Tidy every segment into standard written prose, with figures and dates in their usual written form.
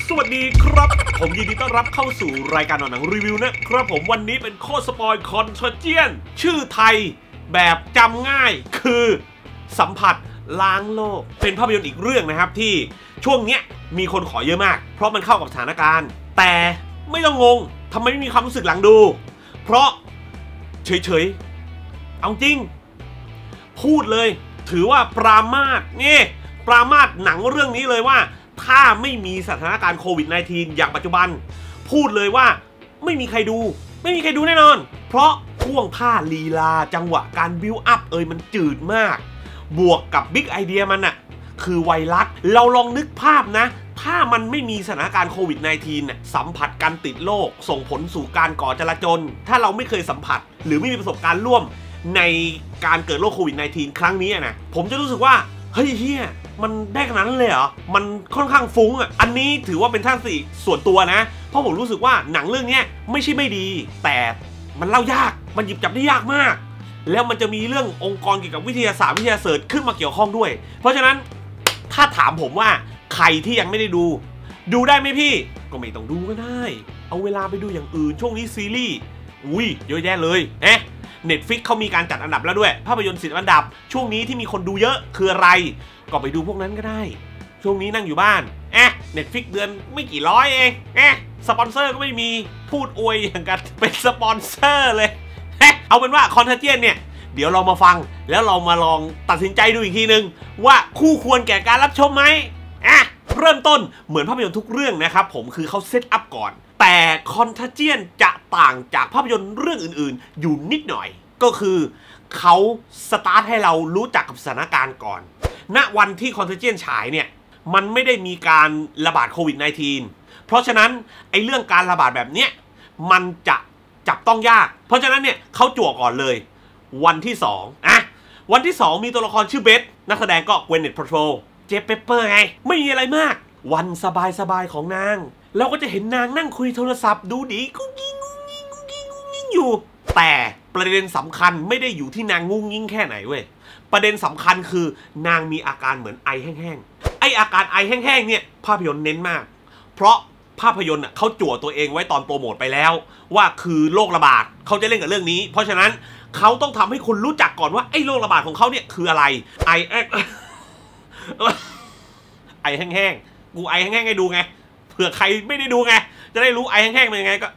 สวัสดีครับผมยินดีต้อนรับเข้าสู่รายการหนังรีวิวนะครับผมวันนี้เป็นโคตรสปอยคอนเทเจียนชื่อไทยแบบจำง่ายคือสัมผัสล้างโลกเป็นภาพยนตร์อีกเรื่องนะครับที่ช่วงเนี้ยมีคนขอเยอะมากเพราะมันเข้ากับสถานการณ์แต่ไม่ต้องงงทำไมไม่มีความรู้สึกหลังดูเพราะเฉยๆเอาจริงพูดเลยถือว่าปรามาสนี่ปรามาสหนังเรื่องนี้เลยว่าถ้าไม่มีสถานการณ์โควิด -19 อย่างปัจจุบันพูดเลยว่าไม่มีใครดูแน่นอนเพราะท่วงท่าลีลาจังหวะการบิวอัพมันจืดมากบวกกับบิ๊กไอเดียมันน่ะคือไวรัสเราลองนึกภาพนะถ้ามันไม่มีสถานการณ์โควิด -19 น่ะสัมผัสการติดโรคส่งผลสู่การก่อจลาจลถ้าเราไม่เคยสัมผัสหรือไม่มีประสบการณ์ร่วมในการเกิดโรคโควิด -19 ครั้งนี้นะผมจะรู้สึกว่าเฮ้ยเฮียมันได้ขนาดนั้นเลยเหรอมันค่อนข้างฟุ้งอ่ะอันนี้ถือว่าเป็นทัศนคติส่วนตัวนะเพราะผมรู้สึกว่าหนังเรื่องนี้ไม่ใช่ไม่ดีแต่มันเล่ายากมันหยิบจับได้ยากมากแล้วมันจะมีเรื่ององค์กรเกี่ยวกับวิทยาศาสตร์วิทยาศาสตร์ขึ้นมาเกี่ยวข้องด้วยเพราะฉะนั้นถ้าถามผมว่าใครที่ยังไม่ได้ดูได้ไหมพี่ก็ไม่ต้องดูก็ได้เอาเวลาไปดูอย่างอื่นช่วงนี้ซีรีส์เยอะแยะเลยNetflix เขามีการจัดอันดับแล้วด้วยภาพยนตร์10 อันดับช่วงนี้ที่มีคนดูเยอะคืออะไรก็ไปดูพวกนั้นก็ได้ช่วงนี้นั่งอยู่บ้านNetflix เดือนไม่กี่ร้อยเองสปอนเซอร์ก็ไม่มีพูดอวยอย่างกันเป็นสปอนเซอร์เลยเอาเป็นว่าคอนเทเจียนเนี่ยเดี๋ยวเรามาฟังแล้วเรามาลองตัดสินใจดูอีกทีนึงว่าคู่ควรแก่การรับชมไหมเริ่มต้นเหมือนภาพยนตร์ทุกเรื่องนะครับผมคือเขาเซตอัพก่อนแต่คอนเทเจียนจะต่างจากภาพยนตร์เรื่องอื่นๆอยู่นิดหน่อยก็คือเขาสตาร์ทให้เรารู้จักกับสถานการณ์ก่อนณวันที่คอนเทเจียนฉายเนี่ยมันไม่ได้มีการระบาดโควิด -19 เพราะฉะนั้นไอ้เรื่องการระบาดแบบเนี้ยมันจะจับต้องยากเพราะฉะนั้นเนี่ยเขาจั่วก่อนเลยวันที่2วันที่2มีตัวละครชื่อเบสนักแสดงก็เกวนเนต พาโทรเจฟเปเปอร์ไงไม่มีอะไรมากวันสบายๆของนางเราก็จะเห็นนางนั่งคุยโทรศัพท์ดูดีกุ๊กกิ๊งอยู่แต่ประเด็นสำคัญไม่ได้อยู่ที่นางงุ้งงิ้งแค่ไหนเว้ยประเด็นสำคัญคือนางมีอาการเหมือนไอแห้งๆไออาการไอแห้งๆเนี่ยภาพยนตร์เน้นมากเพราะภาพยนตร์เขาจั่วตัวเองไว้ตอนโปรโมทไปแล้วว่าคือโรคระบาดเขาจะเล่นกับเรื่องนี้เพราะฉะนั้นเขาต้องทำให้คุณรู้จักก่อนว่าไอโรคระบาดของเขาเนี่ยคืออะไรไอแห้งๆกูไอแห้งๆให้ดูไงเผื่อใครไม่ได้ดูไงจะได้รู้ไอแห้งๆเป็นยังไงก็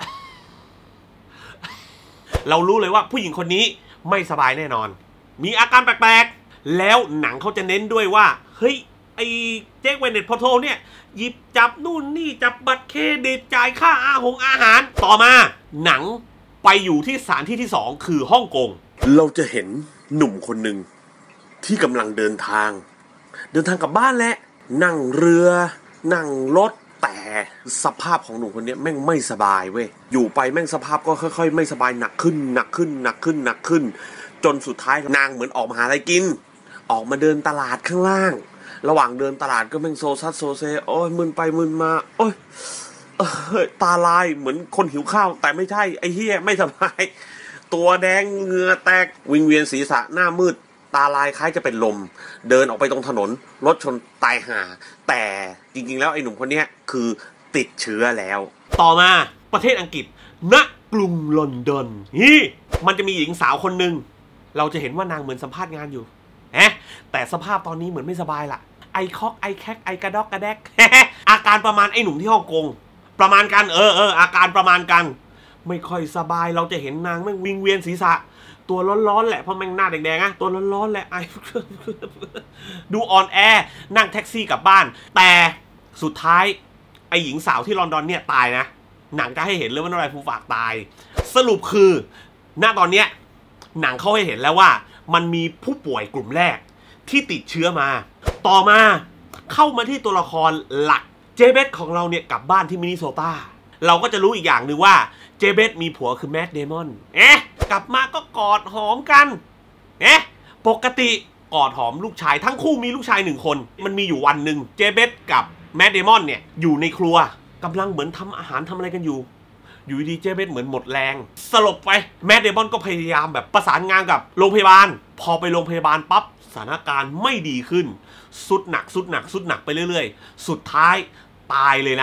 เรารู้เลยว่าผู้หญิงคนนี้ไม่สบายแน่นอนมีอาการแปลกๆแล้วหนังเขาจะเน้นด้วยว่าเฮ้ยไอ้เจ๊กเวนเน็ต พาโทรเนี่ยหยิบจับนู่นนี่จับบัตรเครดิตจ่ายค่าอาหารต่อมาหนังไปอยู่ที่สถานที่ที่2คือฮ่องกงเราจะเห็นหนุ่มคนหนึ่งที่กำลังเดินทางกลับบ้านแหละนั่งเรือนั่งรถแต่สภาพของหนุ่มคนนี้แม่งไม่สบายเว้ยอยู่ไปแม่งสภาพก็ค่อยๆไม่สบายหนักขึ้นจนสุดท้ายนางเหมือนออกมาหาอะไรกินออกมาเดินตลาดข้างล่างระหว่างเดินตลาดก็แม่งโซซัดโซเซโอ้ยมึนไปมึนมาโอ้ยตาลายเหมือนคนหิวข้าวแต่ไม่ใช่ไอ้เหี้ยไม่สบายตัวแดงเหงื่อแตกวิงเวียนศีรษะหน้ามืดตาลายคล้ายจะเป็นลมเดินออกไปตรงถนนรถชนตายห่าแต่จริงๆแล้วไอ้หนุ่มคนนี้คือติดเชื้อแล้วต่อมาประเทศอังกฤษณกรุงลอนดอนนี่มันจะมีหญิงสาวคนหนึ่งเราจะเห็นว่านางเหมือนสัมภาษณ์งานอยู่แต่สภาพตอนนี้เหมือนไม่สบายละไอคอกไอแคกไอกระดอกกระแดก อาการประมาณไอ้หนุ่มที่ฮ่องกงประมาณกันอาการประมาณกันไม่ค่อยสบายเราจะเห็นนางแม่งวิงเวียนศีรษะตัวร้อนๆแหละเพราะแม่งหน้าแดงๆตัวร้อนๆแหละไอ ดูอ่อนแอนั่งแท็กซี่กลับบ้านแต่สุดท้ายไอหญิงสาวที่ลอนดอนเนี่ยตายนะหนังก็ให้เห็นเลยว่าน้องไรภูฝากตายสรุปคือณตอนเนี้ยหนังเขาให้เห็นแล้วว่ามันมีผู้ป่วยกลุ่มแรกที่ติดเชื้อมาต่อมาเข้ามาที่ตัวละครหลักเจเบสของเราเนี่ยกลับบ้านที่มินนิโซตาเราก็จะรู้อีกอย่างหนึ่งว่าเจเบสมีผัวคือแมทเดมอนกลับมาก็กอดหอมกันปกติกอดหอมลูกชายทั้งคู่มีลูกชาย1 คนมันมีอยู่วันหนึ่งเจเบสกับแมทเดมอนเนี่ยอยู่ในครัวกำลังเหมือนทำอาหารทำอะไรกันอยู่ดีเจเบสเหมือนหมดแรงสลบไปแมทเดมอนก็พยายามแบบประสานงานกับโรงพยาบาลพอไปโรงพยาบาลปั๊บสถานการณ์ไม่ดีขึ้นสุดหนักไปเรื่อยๆสุดท้ายตายเลยนะเจ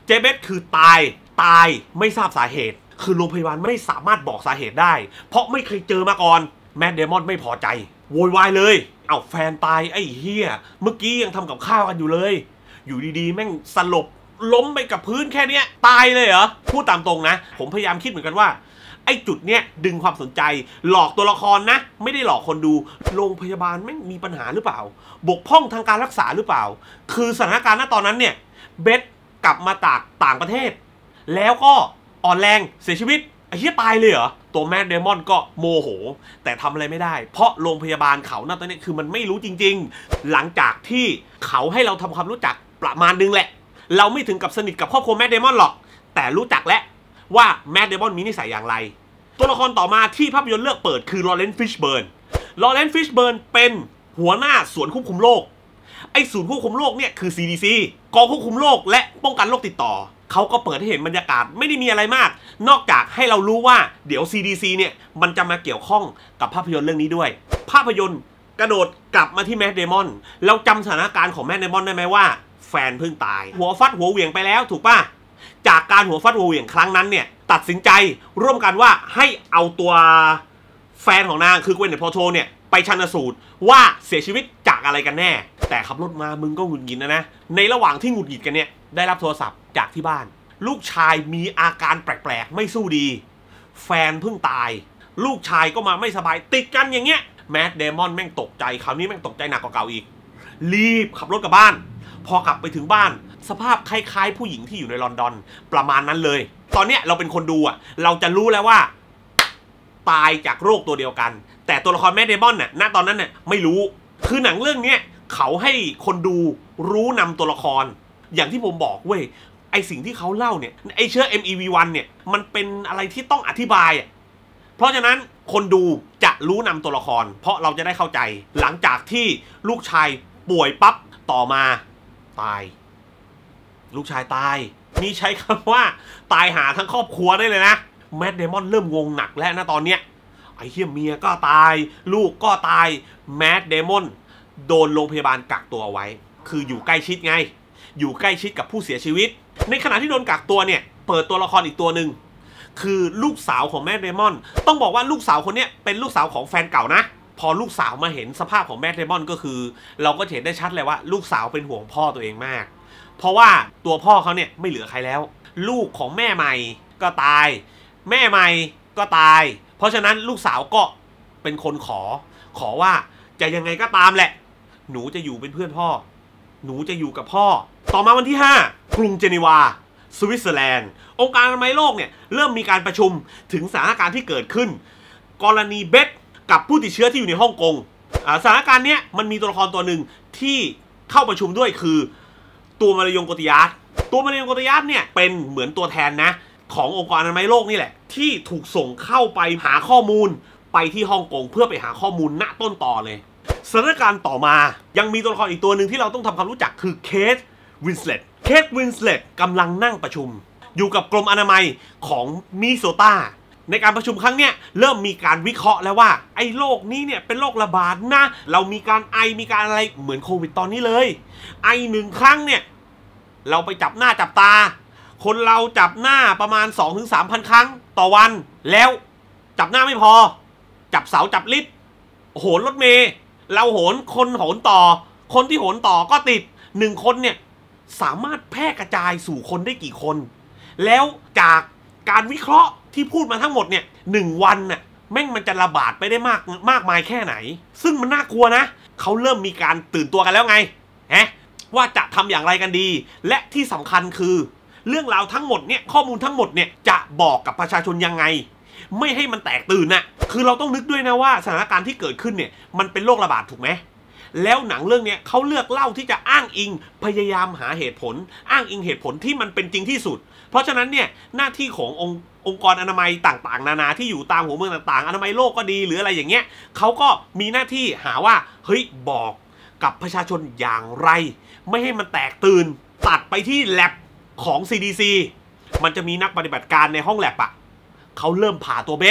เจเบสคือตายไม่ทราบสาเหตุคือโรงพยาบาลไม่สามารถบอกสาเหตุได้เพราะไม่เคยเจอมาก่อนแมทเดมอนไม่พอใจโวยวายเลยเอาแฟนตายไอ้เฮียเมื่อกี้ยังทำกับข้าวกันอยู่เลยอยู่ดีๆแม่งสลบล้มไปกับพื้นแค่เนี้ยตายเลยเหรอพูดตามตรงนะผมพยายามคิดเหมือนกันว่าไอ้จุดเนี้ยดึงความสนใจหลอกตัวละครนะไม่ได้หลอกคนดูโรงพยาบาลแม่งมีปัญหาหรือเปล่าบกพร่องทางการรักษาหรือเปล่าคือสถานการณ์ณตอนนั้นเนี่ยเบสกลับมาจากต่างประเทศแล้วก็อ่อนแรงเสียชีวิตไอ้เหี้ยตายเลยเหรอตัวแมทเดมอนก็โมโหแต่ทำอะไรไม่ได้เพราะโรงพยาบาลเขาณตอนนี้คือมันไม่รู้จริงๆหลังจากที่เขาให้เราทำความรู้จักประมาณนึงแหละเราไม่ถึงกับสนิทกับครอบครัวแมทเดมอนหรอกแต่รู้จักแล้วว่าแมทเดมอนมีนิสัยอย่างไรตัวละครต่อมาที่ภาพยนตร์เลือกเปิดคือลอเรนซ์ ฟิชเบิร์นเป็นหัวหน้าศูนย์ควบคุมโรคไอ้ศูนย์ควบคุมโรคเนี่ยคือ CDC กองควบคุมโรคและป้องกันโรคติดต่อเขาก็เปิดให้เห็นบรรยากาศไม่ได้มีอะไรมากนอกจากให้เรารู้ว่าเดี๋ยว CDC เนี่ยมันจะมาเกี่ยวข้องกับภาพยนตร์เรื่องนี้ด้วยภาพยนตร์กระโดดกลับมาที่แมทเดมอนเราจำสถานการณ์ของแมทเดมอนได้ไหมว่าแฟนเพิ่งตายหัวฟัดหัวเหวี่ยงไปแล้วถูกป่ะจากการหัวฟัดหัวเหวี่ยงครั้งนั้นเนี่ยตัดสินใจร่วมกันว่าให้เอาตัวแฟนของนางคือเกวนเนต พอลโทรเนี่ยไปชันสูตรว่าเสียชีวิตจากอะไรกันแน่แต่ขับรถมามึงก็หงุดหงิดนะในระหว่างที่หงุดหงิดกันเนี่ยได้รับโทรศัพท์จากที่บ้านลูกชายมีอาการแปลกๆไม่สู้ดีแฟนเพิ่งตายลูกชายก็มาไม่สบายติดกันอย่างเงี้ยแมทเดมอนแม่งตกใจคราวนี้แม่งตกใจหนักกว่าเก่าอีกรีบขับรถกลับบ้านพอกลับไปถึงบ้านสภาพคล้ายๆผู้หญิงที่อยู่ในลอนดอนประมาณนั้นเลยตอนเนี้ยเราเป็นคนดูอ่ะเราจะรู้แล้วว่าตายจากโรคตัวเดียวกันแต่ตัวละครแมทเดมอนน่ะณตอนนั้นน่ะไม่รู้คือหนังเรื่องนี้เขาให้คนดูรู้นำตัวละครอย่างที่ผมบอกเว้ยไอสิ่งที่เขาเล่าเนี่ยไอเชื้อ MEV1 เนี่ยมันเป็นอะไรที่ต้องอธิบายอ่ะเพราะฉะนั้นคนดูจะรู้นำตัวละครเพราะเราจะได้เข้าใจหลังจากที่ลูกชายป่วยปั๊บต่อมาตายลูกชายตายนี่ใช้คำว่าตายหาทั้งครอบครัวได้เลยนะแมทเดมอนเริ่มงงหนักแล้วนะตอนเนี้ยไอ้เหี้ยเมียก็ตายลูกก็ตายแมทเดมอนโดนโรงพยาบาลกักตัวไว้คืออยู่ใกล้ชิดไงอยู่ใกล้ชิดกับผู้เสียชีวิตในขณะที่โดนกักตัวเนี่ยเปิดตัวละครอีกตัวหนึ่งคือลูกสาวของแมทเดมอนต้องบอกว่าลูกสาวคนนี้เป็นลูกสาวของแฟนเก่านะพอลูกสาวมาเห็นสภาพของแมทเดมอนก็คือเราก็เห็นได้ชัดเลยว่าลูกสาวเป็นห่วงพ่อตัวเองมากเพราะว่าตัวพ่อเขาเนี่ยไม่เหลือใครแล้วลูกของแม่ใหม่ก็ตายแม่ใหม่ก็ตายเพราะฉะนั้นลูกสาวก็เป็นคนขอว่าจะยังไงก็ตามแหละหนูจะอยู่เป็นเพื่อนพ่อหนูจะอยู่กับพ่อต่อมาวันที่5กรุงเจนีวาสวิตเซอร์แลนด์องค์การอนามัยโลกเนี่ยเริ่มมีการประชุมถึงสถานการณ์ที่เกิดขึ้นกรณีเบสกับผู้ติดเชื้อที่อยู่ในฮ่องกงสถานการณ์เนี้ยมันมีตัวละครตัวหนึ่งที่เข้าประชุมด้วยคือตัวมาริยงโกติยาสเนี่ยเป็นเหมือนตัวแทนนะขององค์การอนามัยโลกนี่แหละที่ถูกส่งเข้าไปหาข้อมูลไปที่ฮ่องกงเพื่อไปหาข้อมูลณต้นต่อเลยสถานการณ์ต่อมายังมีตัวละครอีกตัวหนึ่งที่เราต้องทำความรู้จักคือเคท วินสเลตกำลังนั่งประชุมอยู่กับกรมอนามัยของมินนิโซตาในการประชุมครั้งเนี้ยเริ่มมีการวิเคราะห์แล้วว่าไอ้โรคนี้เนี่ยเป็นโรคระบาดนะเรามีการไอมีการอะไรเหมือนโควิดตอนนี้เลยไอ1 ครั้งเนี่ยเราไปจับหน้าจับตาคนเราจับหน้าประมาณ 2-3,000 ครั้งต่อวันแล้วจับหน้าไม่พอจับเสาจับลิฟต์โหนรถเมล์เราโหนคนโหนต่อคนที่โหนต่อก็ติด1 คนเนี่ยสามารถแพร่กระจายสู่คนได้กี่คนแล้วจากการวิเคราะห์ที่พูดมาทั้งหมดเนี่ย1 วันน่ะแม่งมันจะระบาดไปได้มากมายแค่ไหนซึ่งมันน่ากลัวนะเขาเริ่มมีการตื่นตัวกันแล้วไงว่าจะทำอย่างไรกันดีและที่สำคัญคือเรื่องราวทั้งหมดเนี่ยข้อมูลทั้งหมดเนี่ยจะบอกกับประชาชนยังไงไม่ให้มันแตกตื่นน่ะคือเราต้องนึกด้วยนะว่าสถานการณ์ที่เกิดขึ้นเนี่ยมันเป็นโรคระบาดถูกไหมแล้วหนังเรื่องนี้เขาเลือกเล่าที่จะอ้างอิงพยายามหาเหตุผลอ้างอิงเหตุผลที่มันเป็นจริงที่สุดเพราะฉะนั้นเนี่ยหน้าที่ขององค์กรอนามัยต่างๆนานาที่อยู่ตามหัวเมืองต่างๆอนามัยโลกก็ดีหรืออะไรอย่างเงี้ยเขาก็มีหน้าที่หาว่าเฮ้ยบอกกับประชาชนอย่างไรไม่ให้มันแตกตื่นตัดไปที่แลบของ CDC มันจะมีนักปฏิบัติการในห้องแลบอะเขาเริ่มผ่าตัวเบส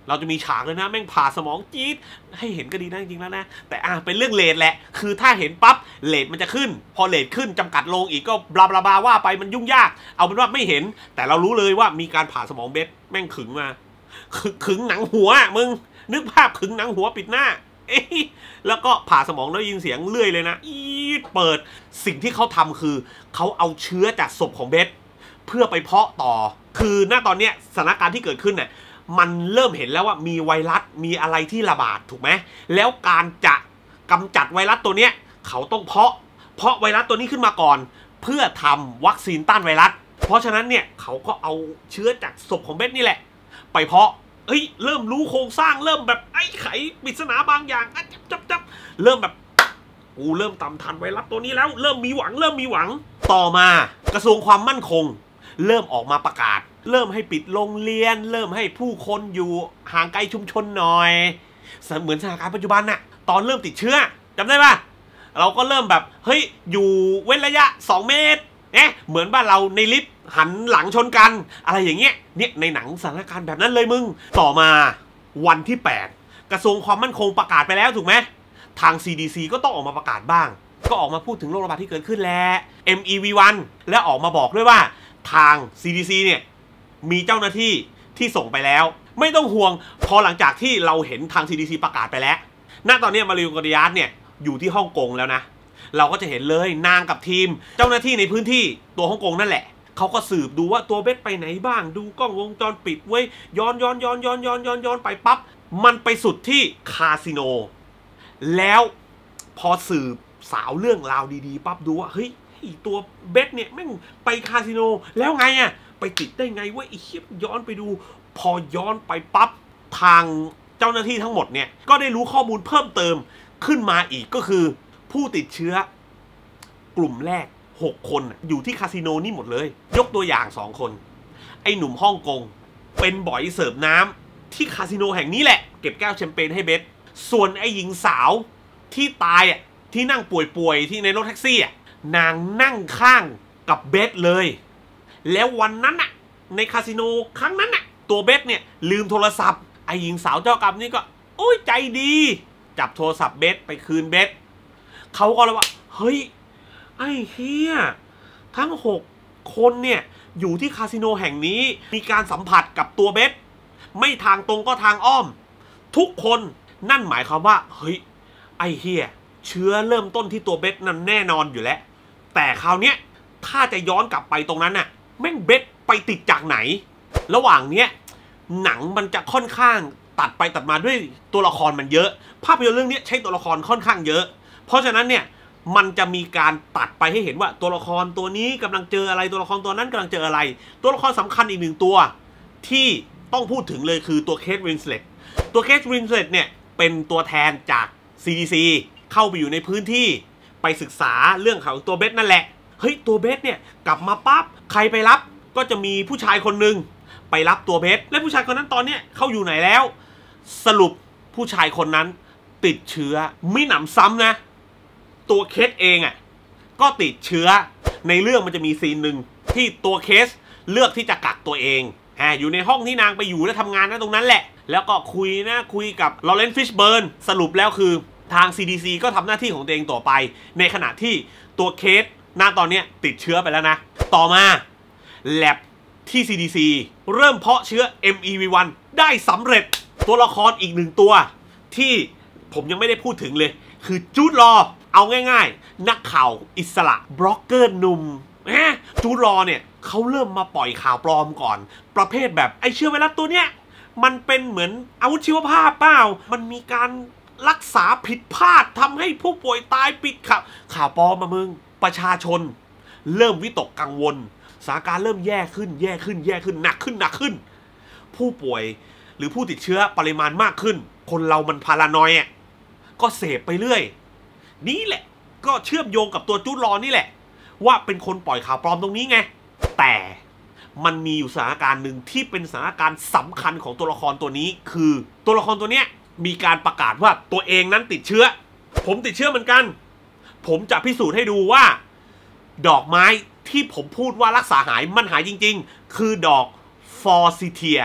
เราจะมีฉากเลยนะแม่งผ่าสมองจี๊ดให้เห็นก็ดีนะจริงๆแล้วนะแต่เป็นเรื่องเลทแหละคือถ้าเห็นปั๊บเลทมันจะขึ้นพอเลทขึ้นจำกัดลงอีกก็บลาบลาบาว่าไปมันยุ่งยากเอาเป็นว่าไม่เห็นแต่เรารู้เลยว่ามีการผ่าสมองเบสแม่งขึงมาขึงหนังหัวมึงนึกภาพขึงหนังหัวปิดหน้าแล้วก็ผ่าสมองแล้วยินเสียงเลื่อยเลยนะเปิดสิ่งที่เขาทำคือเขาเอาเชื้อจากศพของเบสเพื่อไปเพาะต่อคือณตอนเนี้ยสถานการณ์ที่เกิดขึ้นเนี่ยมันเริ่มเห็นแล้วว่ามีไวรัสมีอะไรที่ระบาดถูกไหมแล้วการจะกำจัดไวรัสตัวเนี้ยเขาต้องเพาะไวรัสตัวนี้ขึ้นมาก่อนเพื่อทำวัคซีนต้านไวรัสเพราะฉะนั้นเนี่ยเขาก็เอาเชื้อจากศพของเบสนี่แหละไปเพาะเริ่มรู้โครงสร้างเริ่มแบบไขปริศนาบางอย่างจับเริ่มแบบกูเริ่มตามทันไวรัสตัวนี้แล้วเริ่มมีหวังต่อมากระทรวงความมั่นคงเริ่มออกมาประกาศเริ่มให้ปิดโรงเรียนเริ่มให้ผู้คนอยู่ห่างไกลชุมชนหน่อยเหมือนสถานการณ์ปัจจุบันน่ะตอนเริ่มติดเชื้อจำได้ป่ะเราก็เริ่มแบบเฮ้ยอยู่เว้นระยะ2 เมตรเหมือนบ้านเราในลิฟต์หันหลังชนกันอะไรอย่างเงี้ยเนี่ยในหนังสถานการณ์แบบนั้นเลยมึงต่อมาวันที่8กระทรวงความมั่นคงประกาศไปแล้วถูกไหมทาง CDC ก็ต้องออกมาประกาศบ้างก็ออกมาพูดถึงโรคระบาดที่เกิดขึ้นแล้ว MEV1 และออกมาบอกด้วยว่าทาง CDC เนี่ยมีเจ้าหน้าที่ที่ส่งไปแล้วไม่ต้องห่วงพอหลังจากที่เราเห็นทาง CDC ประกาศไปแล้วณตอนนี้มาริโอกอริยัสเนี่ยอยู่ที่ฮ่องกงแล้วนะเราก็จะเห็นเลยนางกับทีมเจ้าหน้าที่ในพื้นที่ตัวฮ่องกงนั่นแหละเขาก็สืบดูว่าตัวเบสไปไหนบ้างดูกล้องวงจรปิดไว้ย้อนไปปั๊บมันไปสุดที่คาสิโนแล้วพอสืบสาวเรื่องราวดีๆปั๊บดูว่าเฮ้ยตัวเบสเนี่ยแม่งไปคาสิโนแล้วไงอะไปติดได้ไงวะไอ้เหี้ยย้อนไปดูพอย้อนไปปั๊บทางเจ้าหน้าที่ทั้งหมดเนี่ยก็ได้รู้ข้อมูลเพิ่มเติมขึ้นมาอีกก็คือผู้ติดเชื้อกลุ่มแรก6 คนอยู่ที่คาสิโนนี่หมดเลยยกตัวอย่าง2 คนไอ้หนุ่มฮ่องกงเป็นบ่อยเสิร์ฟน้ำที่คาสิโนแห่งนี้แหละเก็บแก้วแชมเปญให้เบสส่วนไอ้หญิงสาวที่ตายที่นั่งป่วยที่ในรถแท็กซี่นางนั่งข้างกับเบสเลยแล้ววันนั้นในคาสิโนครั้งนั้นตัวเบสเนี่ยลืมโทรศัพท์ไอ้หญิงสาวเจ้ากรรมนี่ก็โอ้ยใจดีจับโทรศัพท์เบสไปคืนเบสเขาก็เลยว่าเฮ้ยไอ้เฮียทั้ง6 คนเนี่ยอยู่ที่คาสิโนแห่งนี้มีการสัมผัสกับตัวเบสไม่ทางตรงก็ทางอ้อมทุกคนนั่นหมายความว่าเฮ้ยไอ้เฮียเชื้อเริ่มต้นที่ตัวเบสนั่นแน่นอนอยู่แล้วแต่คราวเนี้ยถ้าจะย้อนกลับไปตรงนั้นแม่งเบสไปติดจากไหนระหว่างเนี้ยหนังมันจะค่อนข้างตัดไปตัดมาด้วยตัวละครมันเยอะภาพยนตร์เรื่องนี้ใช้ตัวละครค่อนข้างเยอะเพราะฉะนั้นเนี่ยมันจะมีการตัดไปให้เห็นว่าตัวละครตัวนี้กำลังเจออะไรตัวละครตัวนั้นกำลังเจออะไรตัวละครสำคัญอีก1 ตัวที่ต้องพูดถึงเลยคือตัวเคท วินสเลตตัวเคท วินสเลตเนี่ยเป็นตัวแทนจาก CDC เข้าไปอยู่ในพื้นที่ไปศึกษาเรื่องของตัวเบสนั่นแหละเฮ้ยตัวเบสเนี่ยกลับมาปั๊บใครไปรับก็จะมีผู้ชายคนหนึ่งไปรับตัวเบสและผู้ชายคนนั้นตอนเนี้ยเขาอยู่ไหนแล้วสรุปผู้ชายคนนั้นติดเชื้อไม่หนำซ้ำนะตัวเคสเองก็ติดเชื้อในเรื่องมันจะมีซีนหนึ่งที่ตัวเคสเลือกที่จะกักตัวเองอยู่ในห้องที่นางไปอยู่และทำงานตรงนั้นแหละแล้วก็คุยกับลอเรนซ์ ฟิชเบิร์นสรุปแล้วคือทาง CDC ก็ทำหน้าที่ของตัวเองต่อไปในขณะที่ตัวเคสหน้าตอนนี้ติดเชื้อไปแล้วนะต่อมาแลบที่ CDC เริ่มเพาะเชื้อ MEV1 ได้สำเร็จตัวละครอีก1 ตัวที่ผมยังไม่ได้พูดถึงเลยคือจูดลอเอาง่ายๆนักข่าวอิสระบล็อกเกอร์หนุ่มจูดลอเนี่ยเขาเริ่มมาปล่อยข่าวปลอมก่อนประเภทแบบไอเชื้อไวรัสตัวเนี้ยมันเป็นเหมือนอาวุธชีวภาพเปล่ามันมีการรักษาผิดพลาดทำให้ผู้ป่วยตายปิดข่าวปลอมมามึงประชาชนเริ่มวิตกกังวลสถานการณ์เริ่มแย่ขึ้นหนักขึ้นผู้ป่วยหรือผู้ติดเชื้อปริมาณมากขึ้นคนเรามันพารานอยด์ก็เสพไปเรื่อยนี่แหละก็เชื่อมโยงกับตัวจูดลอนี่แหละว่าเป็นคนปล่อยข่าวปลอมตรงนี้ไงแต่มันมีอยู่สถานการณ์หนึ่งที่เป็นสถานการณ์สำคัญของตัวละครตัวนี้คือตัวละครตัวเนี้ยมีการประกาศว่าตัวเองนั้นติดเชื้อผมติดเชื้อเหมือนกันผมจะพิสูจน์ให้ดูว่าดอกไม้ที่ผมพูดว่ารักษาหายมันหายจริงๆคือดอกฟอร์ซิเทีย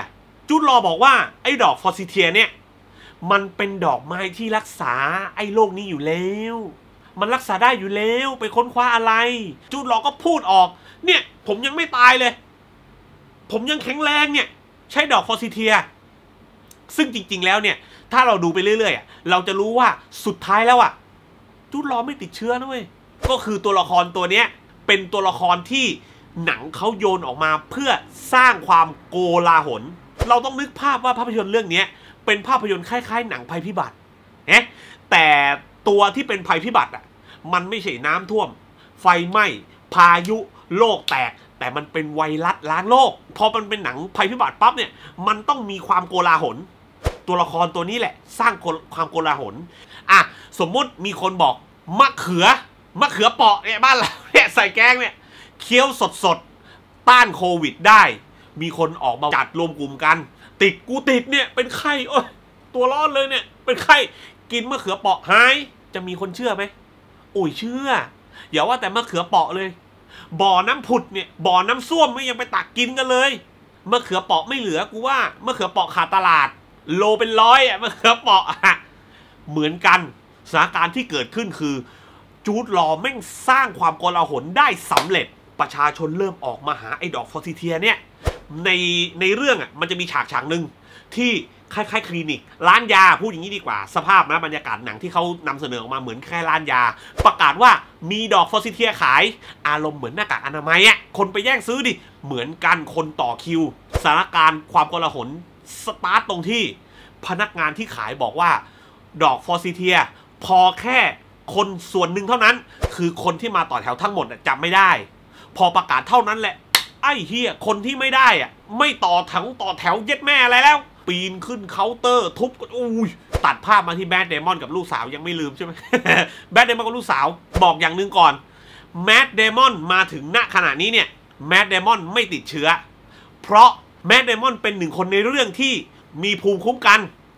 จูดลอบอกว่าไอ้ดอกฟอร์ซิเทียเนี่ยมันเป็นดอกไม้ที่รักษาไอ้โรคนี้อยู่แล้วมันรักษาได้อยู่แล้วไปค้นคว้าอะไรจูดลอก็พูดออกเนี่ยผมยังไม่ตายเลยผมยังแข็งแรงเนี่ยใช้ดอกฟอร์ซิเทียซึ่งจริงๆแล้วเนี่ยถ้าเราดูไปเรื่อยๆเราจะรู้ว่าสุดท้ายแล้วจูดลอไม่ติดเชื้อนะเว้ยก็คือตัวละครตัวเนี้ยเป็นตัวละครที่หนังเขาโยนออกมาเพื่อสร้างความโกลาหลเราต้องนึกภาพว่าภาพยนตร์เรื่องนี้เป็นภาพยนตร์คล้ายๆหนังภัยพิบัติแต่ตัวที่เป็นภัยพิบัติมันไม่ใช่น้ำท่วมไฟไหม้พายุโลกแตกแต่มันเป็นไวรัสล้างโลกพอมันเป็นหนังภัยพิบัติปั๊บเนี่ยมันต้องมีความโกลาหลตัวละครตัวนี้แหละสร้างความโกลาหลสมมุติมีคนบอกมะเขือเปาะเนี่ยบ้านเราเนี่ยใส่แกงเนี่ยเคี้ยวสดต้านโควิดได้มีคนออกมาจัดรวมกลุ่มกันติดเนี่ยเป็นไข้โอ้ยตัวร้อนเลยเนี่ยเป็นไข้กินมะเขือเปาะหายจะมีคนเชื่อไหมโอ้ยเชื่ออย่าว่าแต่มะเขือเปาะเลยบ่อน้ำผุดเนี่ยบ่อน้ำส้วมไม่ยังไปตักกินกันเลยมะเขือเปาะไม่เหลือกูว่ามะเขือเปาะขาดตลาดโลเป็น100มะเขือเปาะเหมือนกันสถานการณ์ที่เกิดขึ้นคือจูดลอแม่งสร้างความโกลาหลได้สำเร็จประชาชนเริ่มออกมาหาไอ้ดอกฟอร์ซิเทียเนี่ยในเรื่องมันจะมีฉากหนึ่งที่คล้ายๆคลินิกร้านยาพูดอย่างนี้ดีกว่าสภาพนะบรรยากาศหนังที่เขานำเสนอออกมาเหมือนแค่ร้านยาประกาศว่ามีดอกฟอร์ซิเทียขายอารมณ์เหมือนหน้ากากอนามัยคนไปแย่งซื้อดิเหมือนกันคนต่อคิวสถานการณ์ความโกลาหลสตาร์ทตรงที่พนักงานที่ขายบอกว่าดอกฟอร์ซิเทียพอแค่คนส่วนหนึ่งเท่านั้นคือคนที่มาต่อแถวทั้งหมดจำไม่ได้พอประกาศเท่านั้นแหละไอ้เฮียคนที่ไม่ได้ไม่ต่อแถวเย็ดแม่อะไรแล้วปีนขึ้นเคาน์เตอร์ทุบกันตัดภาพมาที่แมทเดมอนกับลูกสาวยังไม่ลืมใช่ไหม แมทเดมอนกับลูกสาวบอกอย่างหนึ่งก่อนแมทเดมอนมาถึงณขณะนี้เนี่ยแมทเดมอนไม่ติดเชื้อเพราะแมทเดมอนเป็นหนึ่งคนในเรื่องที่มีภูมิคุ้มกัน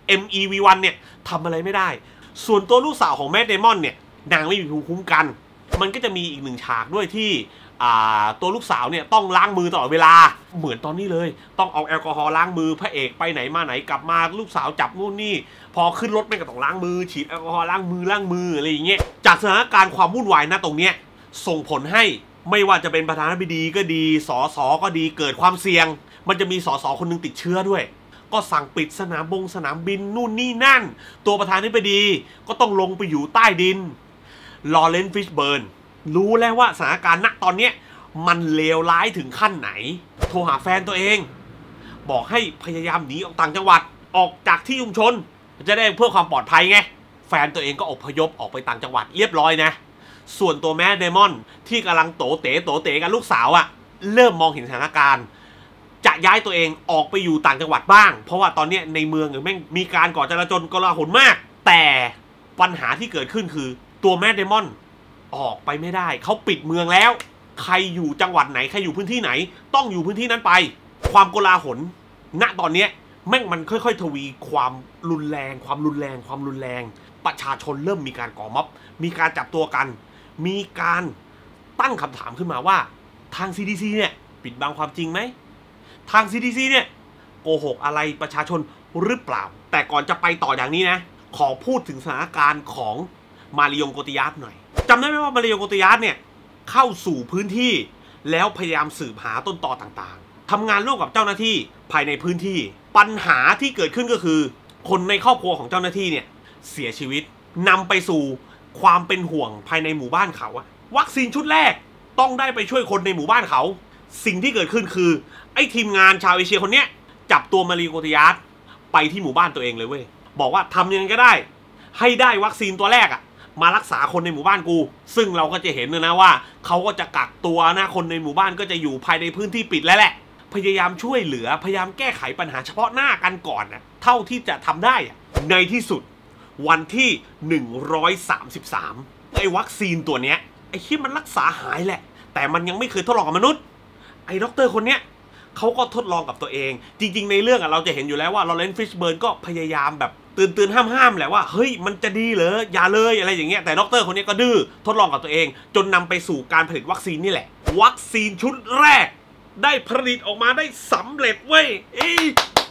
MEV1 เนี่ยทำอะไรไม่ได้ส่วนตัวลูกสาวของแมทเดมอนเนี่ยนางไม่มีภูมิคุ้มกันมันก็จะมีอีกหนึ่งฉากด้วยที่ตัวลูกสาวเนี่ยต้องล้างมือตลอดเวลาเหมือนตอนนี้เลยต้องเอาแอลกอฮอล์ล้างมือพระเอกไปไหนมาไหนกลับมาลูกสาวจับนู่นนี่พอขึ้นรถไม่ก็ต้องล้างมือฉีดแอลกอฮอล์ล้างมืออะไรอย่างเงี้ยจากสถานการณ์ความวุ่นวายนะตรงเนี้ยส่งผลให้ไม่ว่าจะเป็นประธานาธิบดีก็ดีสสก็ดีเกิดความเสี่ยงมันจะมีสสคนนึงติดเชื้อด้วยก็สั่งปิดสนามบินนู่นนี่นั่นตัวประธานาธิบดีก็ต้องลงไปอยู่ใต้ดินลอเรนซ์ ฟิชเบิร์นรู้แล้วว่าสถานการณ์ณตอนเนี้ยมันเลวร้ายถึงขั้นไหนโทรหาแฟนตัวเองบอกให้พยายามหนีออกต่างจังหวัดออกจากที่ชุมชนจะได้เพื่อความปลอดภัยไงแฟนตัวเองก็อพยพออกไปต่างจังหวัดเรียบร้อยนะส่วนตัวแม่เดมอนที่กำลังโตเต๋กับลูกสาวเริ่มมองเห็นสถานการณ์จะย้ายตัวเองออกไปอยู่ต่างจังหวัดบ้างเพราะว่าตอนนี้ในเมืองแม่งมีการก่อจลาจลโกลาหลมากแต่ปัญหาที่เกิดขึ้นคือตัวแม่เดมอนออกไปไม่ได้เขาปิดเมืองแล้วใครอยู่จังหวัดไหนใครอยู่พื้นที่ไหนต้องอยู่พื้นที่นั้นไปความโกลาหลณตอนนี้แม่งมันค่อยๆทวีความรุนแรงประชาชนเริ่มมีการก่อม็อบมีการจับตัวกันมีการตั้งคำถามขึ้นมาว่าทาง CDC เนี่ยปิดบังความจริงไหมทาง CDC เนี่ยโกหกอะไรประชาชนหรือเปล่าแต่ก่อนจะไปต่ออย่างนี้นะขอพูดถึงสถานการณ์ของมาริยงโกติยาสหน่อยจำได้ไหมว่ามาริยงโกติยาสเนี่ยเข้าสู่พื้นที่แล้วพยายามสืบหาต้นตอต่างๆทำงานร่วมกับเจ้าหน้าที่ภายในพื้นที่ปัญหาที่เกิดขึ้นก็คือคนในครอบครัวของเจ้าหน้าที่เนี่ยเสียชีวิตนำไปสู่ความเป็นห่วงภายในหมู่บ้านเขาวัคซีนชุดแรกต้องได้ไปช่วยคนในหมู่บ้านเขาสิ่งที่เกิดขึ้นคือไอ้ทีมงานชาวเอเชียคนเนี้ยจับตัวมาริยงโกติยาสไปที่หมู่บ้านตัวเองเลยเว้ยบอกว่าทำยังไงก็ได้ให้ได้วัคซีนตัวแรกมารักษาคนในหมู่บ้านกูซึ่งเราก็จะเห็นนะว่าเขาก็จะกักตัวนะคนในหมู่บ้านก็จะอยู่ภายในพื้นที่ปิดแล้วแหละพยายามช่วยเหลือพยายามแก้ไขปัญหาเฉพาะหน้ากันก่อนเท่าที่จะทำได้ในที่สุดวันที่133ไอ้วัคซีนตัวเนี้ยไอ้ที่มันรักษาหายแหละแต่มันยังไม่เคยทดลองกับมนุษย์ไอ้ด็อกเตอร์คนเนี้ยเขาก็ทดลองกับตัวเองจริงๆในเรื่องเราจะเห็นอยู่แล้วว่าลอเรนซ์ ฟิชเบิร์นก็พยายามแบบเตือนห้ามแหละว่าเฮ้ยมันจะดีเหรออย่าเลยอะไรอย่างเงี้ยแต่ด็อกเตอร์คนนี้ก็ดื้อทดลองกับตัวเองจนนำไปสู่การผลิตวัคซีนนี่แหละวัคซีนชุดแรกได้ผลิตออกมาได้สำเร็จเว้ย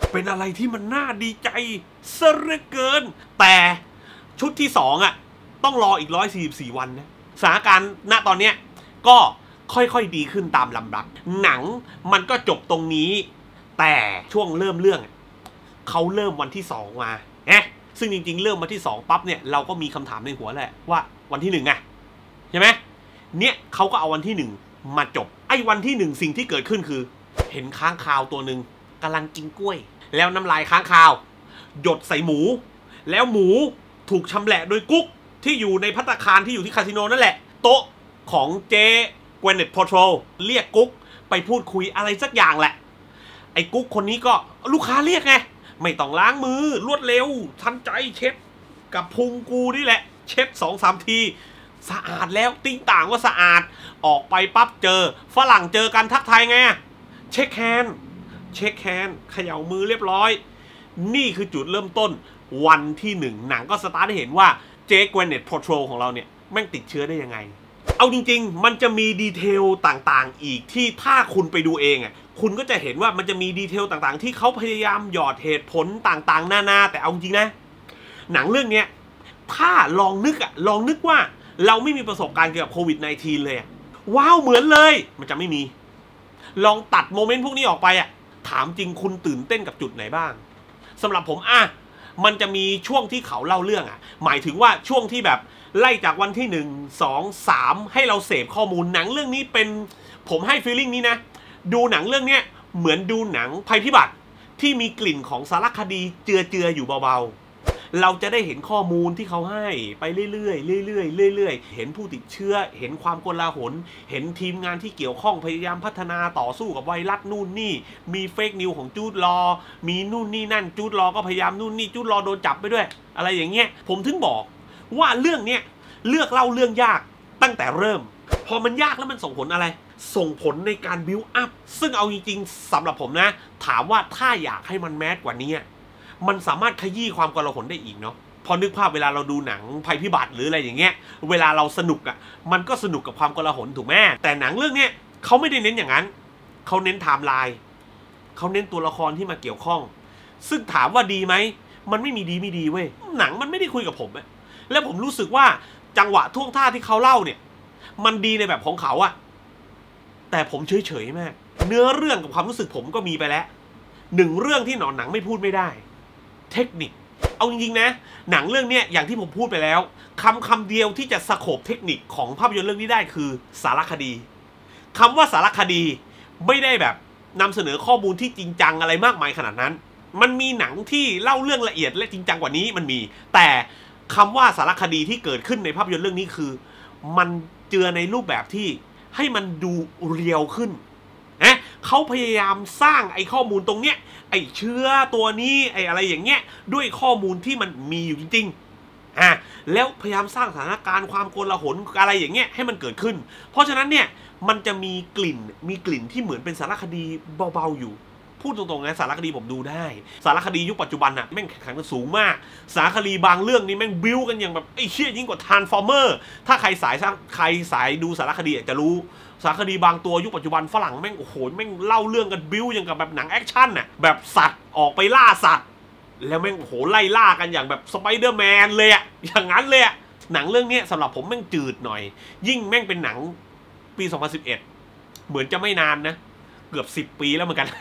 เป็นอะไรที่มันน่าดีใจซะเหลือเกินแต่ชุดที่2อ่ะต้องรออีก144วันนะสถานการณ์ณตอนเนี้ยก็ค่อยๆดีขึ้นตามลำดับหนังมันก็จบตรงนี้แต่ช่วงเริ่มเรื่องเขาเริ่มวันที่2มาซึ่งจริงๆเริ่มวันที่2ปั๊บเนี่ยเราก็มีคำถามในหัวแหละว่าวันที่1ไงใช่ไหมเนี่ยเขาก็เอาวันที่1มาจบไอ้วันที่1สิ่งที่เกิดขึ้นคือเห็นค้างคาวตัวหนึ่งกำลังกินกล้วยแล้วน้ำลายค้างคาวหยดใส่หมูแล้วหมูถูกชำแหละโดยกุ๊กที่อยู่ในภัตตาคารที่อยู่ที่คาสิโนนั่นแหละโต๊ะของเจเกวนเนตพอโทรเรียกกุ๊กไปพูดคุยอะไรสักอย่างแหละไอ้กุ๊กคนนี้ก็ลูกค้าเรียกไงไม่ต้องล้างมือรวดเร็วทันใจเช็ดกับพุงกูนี่แหละเช็ด 2-3 ทีสะอาดแล้วติ้งต่างว่าสะอาดออกไปปั๊บเจอฝรั่งเจอกันทักทายไงเช็คแฮนด์เขย่ามือเรียบร้อยนี่คือจุดเริ่มต้นวันที่1หนังก็สตาร์ทให้เห็นว่าเจเกวนเนตพอโทรของเราเนี่ยแม่งติดเชื้อได้ยังไงเอาจริงๆมันจะมีดีเทลต่างๆอีกที่ถ้าคุณไปดูเองคุณก็จะเห็นว่ามันจะมีดีเทลต่างๆที่เขาพยายามหยอดเหตุผลต่างๆนานาแต่เอาจริงนะหนังเรื่องนี้ถ้าลองนึกว่าเราไม่มีประสบการณ์เกี่ยวกับโควิด -19 เลยว้าวเหมือนเลยมันจะไม่มีลองตัดโมเมนต์พวกนี้ออกไปถามจริงคุณตื่นเต้นกับจุดไหนบ้างสำหรับผมมันจะมีช่วงที่เขาเล่าเรื่องหมายถึงว่าช่วงที่แบบไล่จากวันที่1 2 3ให้เราเสพข้อมูลหนังเรื่องนี้เป็นผมให้ฟีลลิ่งนี้นะดูหนังเรื่องนี้เหมือนดูหนังภัยพิบัติที่มีกลิ่นของสารคดีเจืออยู่เบาๆเราจะได้เห็นข้อมูลที่เขาให้ไปเรื่อยๆเห็นผู้ติดเชื้อเห็นความโกลาหลเห็นทีมงานที่เกี่ยวข้องพยายามพัฒนาต่อสู้กับไวรัสนู่นนี่มีเฟกนิวของจูดลอมีนู่นนี่นั่นจูดลอก็พยายามนู่นนี่จูดลอโดนจับไปด้วยอะไรอย่างเงี้ยผมถึงบอกว่าเรื่องเนี้ยเลือกเล่าเรื่องยากตั้งแต่เริ่มพอมันยากแล้วมันส่งผลอะไรส่งผลในการบิวอัพซึ่งเอาจริงๆสำหรับผมนะถามว่าถ้าอยากให้มันแมสกว่านี้มันสามารถขยี้ความโกลาหลได้อีกเนาะพอนึกภาพเวลาเราดูหนังภัยพิบัติหรืออะไรอย่างเงี้ยเวลาเราสนุกมันก็สนุกกับความโกลาหลถูกไหมแต่หนังเรื่องเนี้ยเขาไม่ได้เน้นอย่างนั้นเขาเน้นไทม์ไลน์เขาเน้นตัวละครที่มาเกี่ยวข้องซึ่งถามว่าดีไหมมันไม่มีดีไม่ดีเว้ยหนังมันไม่ได้คุยกับผมแล้วผมรู้สึกว่าจังหวะท่วงท่าที่เขาเล่าเนี่ยมันดีในแบบของเขาแต่ผมเฉยๆมากเนื้อเรื่องกับความรู้สึกผมก็มีไปแล้ว1เรื่องที่หนังไม่พูดไม่ได้เทคนิคเอาจริงๆนะหนังเรื่องนี้อย่างที่ผมพูดไปแล้วคำเดียวที่จะสโคปเทคนิคของภาพยนตร์เรื่องนี้ได้คือสารคดีคำว่าสารคดีไม่ได้แบบนำเสนอข้อมูลที่จริงจังอะไรมากมายขนาดนั้นมันมีหนังที่เล่าเรื่องละเอียดและจริงจังกว่านี้มันมีแต่คำว่าสารคดีที่เกิดขึ้นในภาพยนตร์เรื่องนี้คือมันเจือในรูปแบบที่ให้มันดูเรียวขึ้นเขาพยายามสร้างไอ้ข้อมูลตรงเนี้ยไอ้เชื้อตัวนี้ไอ้อะไรอย่างเงี้ยด้วยข้อมูลที่มันมีอยู่จริงๆแล้วพยายามสร้างสถานการณ์ความโกลาหลอะไรอย่างเงี้ยให้มันเกิดขึ้นเพราะฉะนั้นเนี่ยมันจะมีกลิ่นที่เหมือนเป็นสารคดีเบาๆอยู่พูดตรงๆนะสารคดีผมดูได้สารคดียุคปัจจุบันแม่งแข่งขันกันสูงมากสารคดีบางเรื่องนี่แม่งบิ้วกันอย่างแบบไอ้เชี่ยยิ่งกว่า Transformer ถ้าใครสายดูสารคดีจะรู้สารคดีบางตัวยุคปัจจุบันฝรั่งแม่งโอ้โหแม่งเล่าเรื่องกันบิ้วอย่างกับแบบหนังแอคชั่นแบบสัตว์ออกไปล่าสัตว์แล้วแม่งโอ้โหไล่ล่ากันอย่างแบบสไปเดอร์แมนเลยอย่างนั้นเลยหนังเรื่องนี้สำหรับผมแม่งจืดหน่อยยิ่งแม่งเป็นหนังปี2011เหมือนจะไม่นานนะเกือบ10 ปีแล้วเหมือนกัน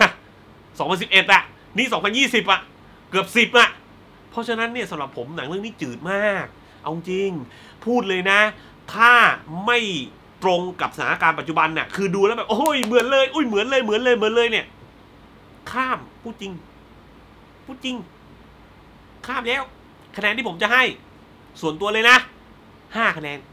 2011นี่2020เกือบ10เพราะฉะนั้นเนี่ยสำหรับผมหนังเรื่องนี้จืดมากเอาจริงพูดเลยนะถ้าไม่ตรงกับสถานการณ์ปัจจุบันคือดูแล้วแบบโอ้ยเหมือนเลยอุ้ยเหมือนเลยเนี่ยข้ามพูดจริงข้ามแล้วคะแนนที่ผมจะให้ส่วนตัวเลยนะ5 คะแนน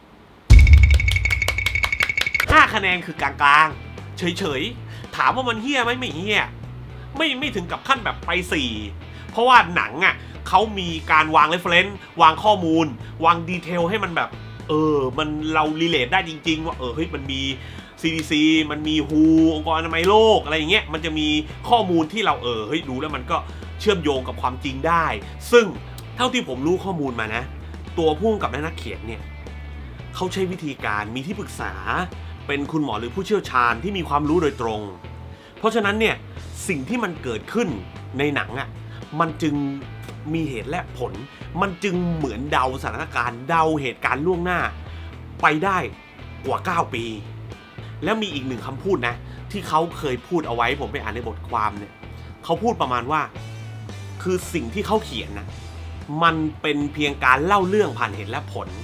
5 คะแนนคือกลางๆเฉยๆถามว่ามันเหี้ยไหมไม่เหี้ยไม่ถึงกับขั้นแบบไป4เพราะว่าหนังเขามีการวางเรฟเฟรนซ์วางข้อมูลวางดีเทลให้มันแบบมันเรารีเลทได้จริงๆว่าเฮ้ยมันมี CDC มันมี WHO องค์กรอนามัยโลกอะไรอย่างเงี้ยมันจะมีข้อมูลที่เราเฮ้ยดูแล้วมันก็เชื่อมโยงกับความจริงได้ซึ่งเท่าที่ผมรู้ข้อมูลมานะตัวผู้กำกับและนักเขียนเนี่ยเขาใช้วิธีการมีที่ปรึกษาเป็นคุณหมอหรือผู้เชี่ยวชาญที่มีความรู้โดยตรงเพราะฉะนั้นเนี่ยสิ่งที่มันเกิดขึ้นในหนังอ่ะมันจึงมีเหตุและผลมันจึงเหมือนเดาสถานการณ์เดาเหตุการณ์ล่วงหน้าไปได้กว่า9 ปีแล้วมีอีกหนึ่งคำพูดนะที่เขาเคยพูดเอาไว้ผมไปอ่านในบทความเนี่ยเขาพูดประมาณว่าคือสิ่งที่เขาเขียนนะมันเป็นเพียงการเล่าเรื่องผ่านเหตุและผล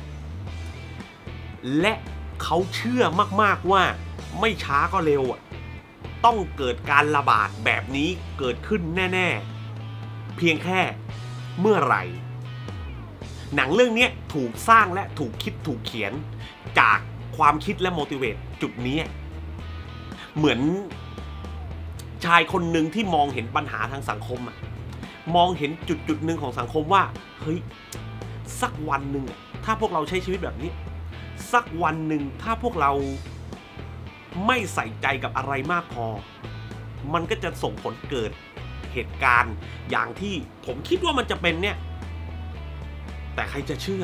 และเขาเชื่อมากๆว่าไม่ช้าก็เร็วต้องเกิดการระบาดแบบนี้เกิดขึ้นแน่ๆเพียงแค่เมื่อไหร่หนังเรื่องนี้ถูกสร้างและถูกคิดถูกเขียนจากความคิดและ motivate จุดนี้เหมือนชายคนหนึ่งที่มองเห็นปัญหาทางสังคมมองเห็นจุดหนึ่งของสังคมว่าเฮ้ยสักวันหนึ่งถ้าพวกเราใช้ชีวิตแบบนี้สักวันหนึ่งถ้าพวกเราไม่ใส่ใจกับอะไรมากพอมันก็จะส่งผลเกิดเหตุการณ์อย่างที่ผมคิดว่ามันจะเป็นเนี่ยแต่ใครจะเชื่อ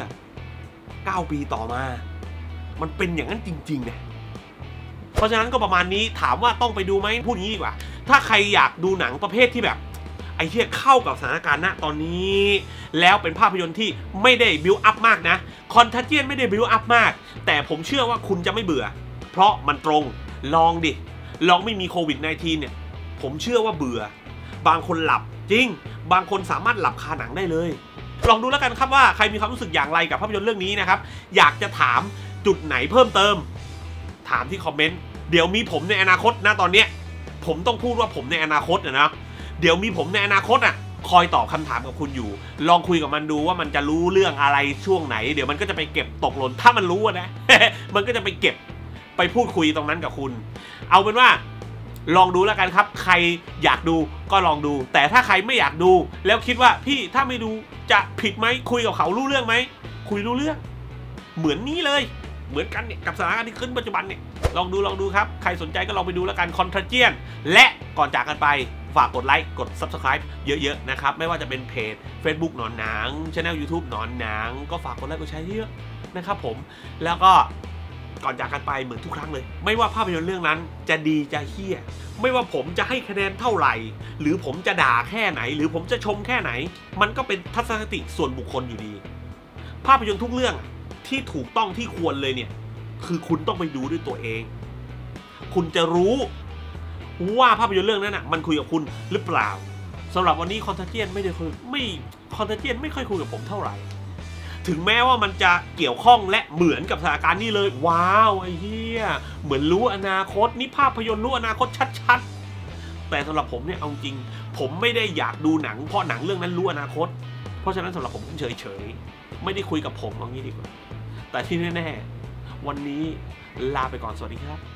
9 ปีต่อมามันเป็นอย่างนั้นจริงๆเนี่ยเพราะฉะนั้นก็ประมาณนี้ถามว่าต้องไปดูไหมพูดงี้ดีกว่าถ้าใครอยากดูหนังประเภทที่แบบไอ้ที่เข้ากับสถานการณ์ณตอนนี้แล้วเป็นภาพยนตร์ที่ไม่ได้บิวอัพมากนะคอนทัเจียนไม่ได้บิวอัพมากแต่ผมเชื่อว่าคุณจะไม่เบื่อเพราะมันตรงลองดิลองไม่มีโควิด -19 เนี่ยผมเชื่อว่าเบื่อบางคนหลับจริงบางคนสามารถหลับคาหนังได้เลยลองดูแล้วกันครับว่าใครมีความรู้สึกอย่างไรกับภาพยนตร์เรื่องนี้นะครับอยากจะถามจุดไหนเพิ่มเติมถามที่คอมเมนต์เดี๋ยวมีผมในอนาคตนะตอนเนี้ยผมต้องพูดว่าผมในอนาคตนะเดี๋ยวมีผมในอนาคตคอยตอบคำถามกับคุณอยู่ลองคุยกับมันดูว่ามันจะรู้เรื่องอะไรช่วงไหนเดี๋ยวมันก็จะไปเก็บตกหล่นถ้ามันรู้นะ มันก็จะไปเก็บไปพูดคุยตรงนั้นกับคุณเอาเป็นว่าลองดูแล้วกันครับใครอยากดูก็ลองดูแต่ถ้าใครไม่อยากดูแล้วคิดว่าพี่ถ้าไม่ดูจะผิดไหมคุยกับเขารู้เรื่องไหมคุยรู้เรื่องเหมือนนี้เลยเหมือนกันเนี่ยกับสถานการณ์ที่ขึ้นปัจจุบันเนี่ยลองดูครับใครสนใจก็ลองไปดูแล้วกันคอนทราเจียนและก่อนจากกันไปฝากกดไลค์กด Subscribe เยอะๆนะครับไม่ว่าจะเป็นเพจ Facebook หนอนหนัง Channel YouTube หนอนหนังก็ฝากกดไลค์กดแชร์เยอะนะครับผมแล้วก็ก่อนจากกันไปเหมือนทุกครั้งเลยไม่ว่าภาพยนตร์เรื่องนั้นจะดีจะเหี้ยไม่ว่าผมจะให้คะแนนเท่าไหร่หรือผมจะด่าแค่ไหนหรือผมจะชมแค่ไหนมันก็เป็นทัศนคติส่วนบุคคลอยู่ดีภาพยนตร์ทุกเรื่องที่ถูกต้องที่ควรเลยเนี่ยคือคุณต้องไปดูด้วยตัวเองคุณจะรู้ว่าภาพยนตร์เรื่องนั้นมันคุยกับคุณหรือเปล่าสำหรับวันนี้คอนทราเจียนคอนทราเจียนไม่ค่อยคุยกับผมเท่าไหร่ถึงแม้ว่ามันจะเกี่ยวข้องและเหมือนกับสถานการณ์นี้เลยว้าวไอ้เหี้ยเหมือนรู้อนาคตนี่ภาพยนตร์รู้อนาคตชัดๆแต่สำหรับผมเนี่ยเอาจริงผมไม่ได้อยากดูหนังเพราะหนังเรื่องนั้นรู้อนาคตเพราะฉะนั้นสำหรับผมเฉยๆไม่ได้คุยกับผมเอางี้ดีกว่าแต่ที่แน่ๆวันนี้ลาไปก่อนสวัสดีครับ